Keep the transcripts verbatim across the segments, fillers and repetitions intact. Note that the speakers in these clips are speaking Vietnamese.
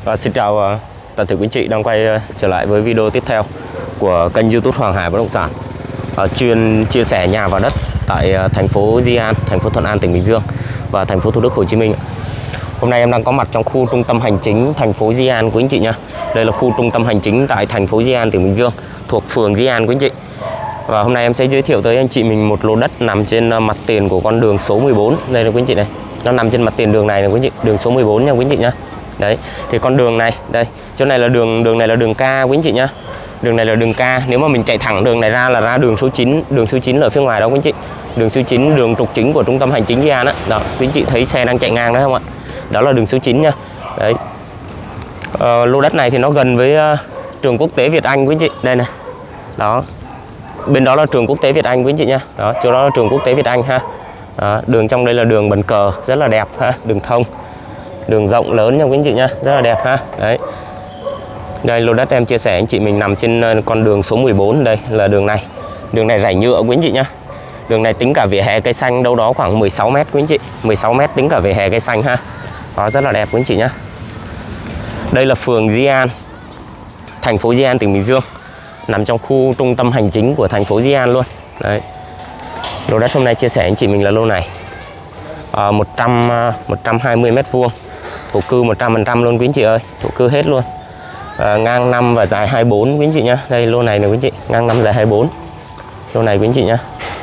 Và xin chào uh, toàn thể quý anh chị đang quay uh, trở lại với video tiếp theo của kênh YouTube Hoàng Hải Bất Động Sản, uh, chuyên chia sẻ nhà và đất tại uh, thành phố Di An, thành phố Thuận An, tỉnh Bình Dương và thành phố Thủ Đức, Hồ Chí Minh. Hôm nay em đang có mặt trong khu trung tâm hành chính thành phố Di An quý anh chị nha. Đây là khu trung tâm hành chính tại thành phố Di An, tỉnh Bình Dương, thuộc phường Di An quý anh chị. Và hôm nay em sẽ giới thiệu tới anh chị mình một lô đất nằm trên uh, mặt tiền của con đường số mười bốn. Đây là quý anh chị này, nó nằm trên mặt tiền đường này này quý anh chị, đường số mười bốn nha quý anh chị nhá. Đấy, thì con đường này, đây, chỗ này là đường đường này là đường K quý anh chị nhá. Đường này là đường K, nếu mà mình chạy thẳng đường này ra là ra đường số chín, đường số chín là ở phía ngoài đó quý anh chị. Đường số chín, đường trục chính của trung tâm hành chính Di An á. Đó, quý anh chị thấy xe đang chạy ngang đó không ạ? Đó là đường số chín nha. Đấy. Ờ, lô đất này thì nó gần với uh, trường quốc tế Việt Anh quý anh chị. Đây này. Đó. Bên đó là trường quốc tế Việt Anh quý anh chị nha. Đó, chỗ đó là trường quốc tế Việt Anh ha. Đó, đường trong đây là đường bần cờ, rất là đẹp ha, đường thông. Đường rộng lớn nha quý anh chị nhá, rất là đẹp ha. Đấy. Đây lô đất em chia sẻ anh chị mình nằm trên con đường số mười bốn, đây là đường này. Đường này rải nhựa quý anh chị nhá. Đường này tính cả vỉa hè cây xanh đâu đó khoảng mười sáu mét quý anh chị, mười sáu mét tính cả vỉa hè cây xanh ha. Đó, rất là đẹp quý anh chị nhá. Đây là phường Di An, thành phố Di An, tỉnh Bình Dương, nằm trong khu trung tâm hành chính của thành phố Di An luôn. Đấy. Lô đất hôm nay chia sẻ anh chị mình là lô này. À, một trăm, một trăm hai mươi mét vuông, thổ cư một trăm phần trăm luôn quý anh chị ơi, thổ cư hết luôn. À, ngang năm và dài hai mươi bốn quý anh chị nhá. Đây lô này này quý anh chị, ngang năm dài hai mươi bốn. Lô này quý anh chị nhá.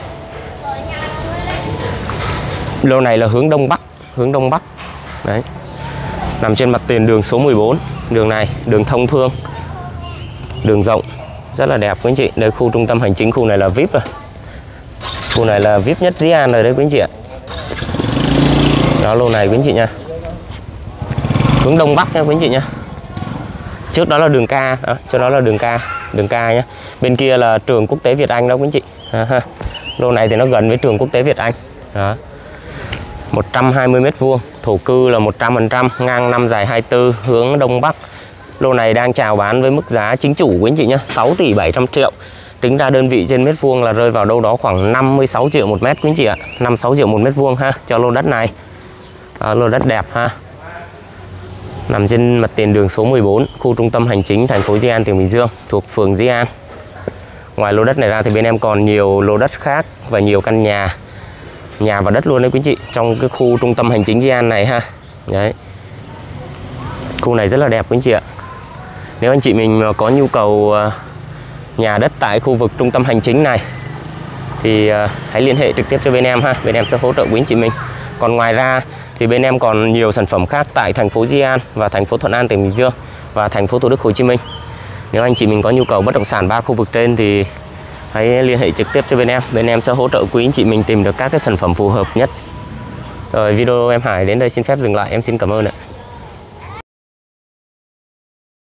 Lô này là hướng đông bắc, hướng đông bắc. Đấy. Nằm trên mặt tiền đường số mười bốn, đường này, đường thông thương, đường rộng, rất là đẹp quý anh chị. Đây khu trung tâm hành chính, khu này là vi ai pi rồi. Khu này là vi ai pi nhất Di An rồi đấy quý anh chị ạ. Đó, lô này quý anh chị nha, hướng đông bắc nha quý anh chị nha. Trước đó là đường K, đó, trước đó là đường K, đường K nhé. Bên kia là trường quốc tế Việt Anh đó quý anh chị. À, ha. Lô này thì nó gần với trường quốc tế Việt Anh. Đó. một trăm hai mươi mét vuông, thổ cư là một trăm phần trăm, ngang năm dài hai mươi tư, hướng đông bắc. Lô này đang chào bán với mức giá chính chủ quý anh chị nhé, sáu tỷ bảy trăm triệu. Tính ra đơn vị trên mét vuông là rơi vào đâu đó khoảng năm mươi sáu triệu một mét quý anh chị ạ. năm mươi sáu triệu một mét vuông ha, cho lô đất này. À, lô đất đẹp ha. Nằm trên mặt tiền đường số mười bốn, khu trung tâm hành chính thành phố Di An, tỉnh Bình Dương, thuộc phường Di An. Ngoài lô đất này ra thì bên em còn nhiều lô đất khác và nhiều căn nhà, nhà và đất luôn đấy quý anh chị, trong cái khu trung tâm hành chính Di An này ha. Đấy. Khu này rất là đẹp quý anh chị ạ. Nếu anh chị mình có nhu cầu nhà đất tại khu vực trung tâm hành chính này thì hãy liên hệ trực tiếp cho bên em ha, bên em sẽ hỗ trợ quý anh chị mình. Còn ngoài ra thì bên em còn nhiều sản phẩm khác tại thành phố Di An và thành phố Thuận An, tỉnh Bình Dương và thành phố Thủ Đức, Hồ Chí Minh. Nếu anh chị mình có nhu cầu bất động sản ba khu vực trên thì hãy liên hệ trực tiếp cho bên em, bên em sẽ hỗ trợ quý anh chị mình tìm được các cái sản phẩm phù hợp nhất. Rồi, video em Hải đến đây xin phép dừng lại, em xin cảm ơn ạ.